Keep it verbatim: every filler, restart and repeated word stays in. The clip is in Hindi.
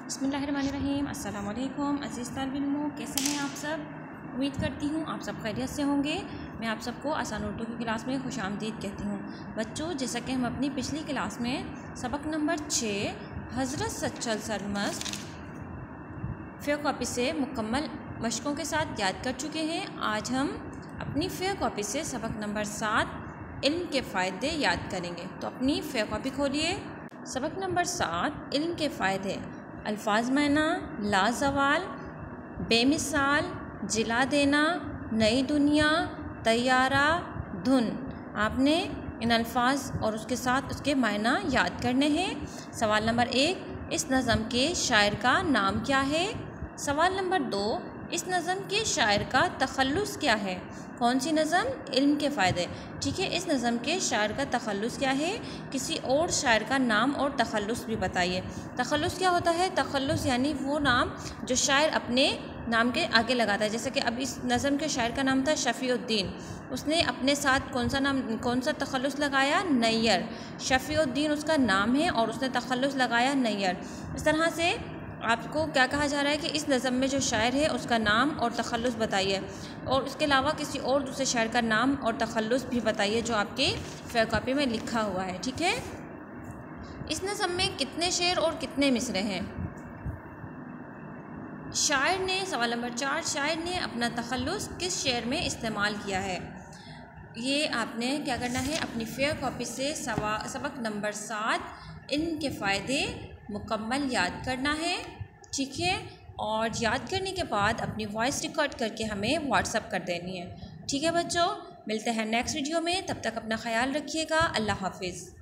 बिस्मिल्लाहिर्रहमानिर्रहीम। अस्सलाम वालेकुम अज़ीज़ तालिब इल्मों, कैसे हैं आप सब। उम्मीद करती हूँ आप सब खैरियत से होंगे। मैं आप सबको आसान उर्दू की क्लास में खुशामदीद कहती हूँ। बच्चों, जैसा कि हम अपनी पिछली क्लास में सबक नंबर छः हज़रत सच्चल सरमस्त फ़े कॉपी से मुकम्मल मशकों के साथ याद कर चुके हैं। आज हम अपनी फ़े कॉपी से सबक नंबर सात इल्म के फ़ायदे याद करेंगे। तो अपनी फ़े कॉपी खोलिए। सबक नंबर सात इल्म के फ़ायदे। अल्फाज मायना, लाजवाल, बेमिसाल, जिला देना, नई दुनिया, तैयारा, धुन। आपने इन अल्फाज और उसके साथ उसके मायना याद करने हैं। सवाल नंबर एक, इस नज़म के शायर का नाम क्या है। सवाल नंबर दो, इस नज़म के शायर का तखल्लुस क्या है। कौन सी नज़म? इल्म के फ़ायदे। ठीक है, इस नज़म के शायर का तखल्लुस क्या है। किसी और शायर का नाम और तखल्लुस भी बताइए। तखल्लुस क्या होता है? तखल्लुस यानी वो नाम जो शायर अपने नाम के आगे लगाता है। जैसे कि अब इस नज़म के शायर का नाम था शफ़ीउद्दीन, उसने अपने साथ कौन सा नाम कौन सा तखल्लुस लगाया? नैयर। शफ़ीउद्दीन उसका नाम है और उसने तखल्लुस लगाया नैयर। इस तरह से आपको क्या कहा जा रहा है कि इस नज़म में जो शायर है उसका नाम और तखल्लुस बताइए, और उसके अलावा किसी और दूसरे शायर का नाम और तखल्लुस भी बताइए जो आपके फ़े कॉपी में लिखा हुआ है। ठीक है, इस नज़म में कितने शेर और कितने मिसरे हैं। शायर ने, सवाल नंबर चार, शायर ने अपना तखल्लुस किस शेर में इस्तेमाल किया है। ये आपने क्या करना है, अपनी फ़े कॉपी से सवा सबक नंबर सात इल्म के फ़ायदे मुकम्मल याद करना है। ठीक है, और याद करने के बाद अपनी वॉइस रिकॉर्ड करके हमें व्हाट्सअप कर देनी है। ठीक है बच्चों, मिलते हैं नेक्स्ट वीडियो में। तब तक अपना ख्याल रखिएगा। अल्लाह हाफिज़।